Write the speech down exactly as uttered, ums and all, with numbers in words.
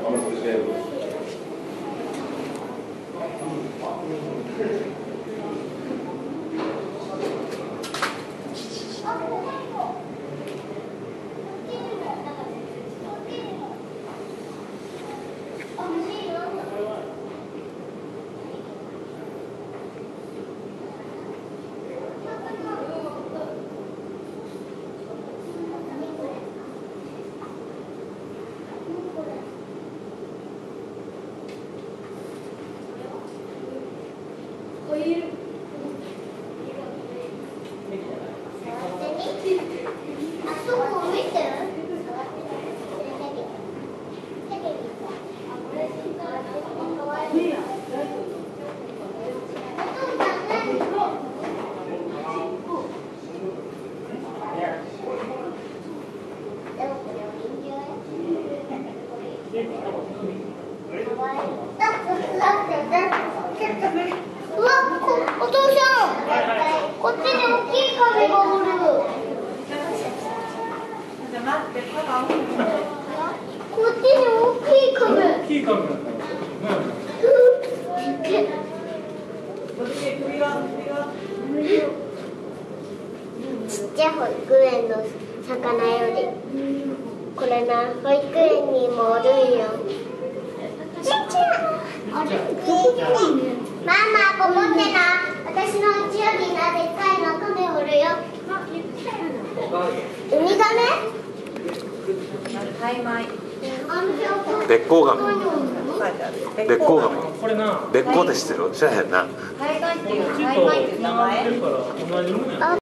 うわ、お父さん、こっちに大きい亀がおる。こっちに大きい亀。大きい亀。ちっちゃい保育園の魚より、これな、保育園にもおるんよ。ちっちゃい。ママ、ここってな、私のうちよりな、でっかいの亀おるよ。ウミガメ？ べっこうガメ。べっこうガメ。べっこうで知ってる？知らへんな。 海外っていう名前。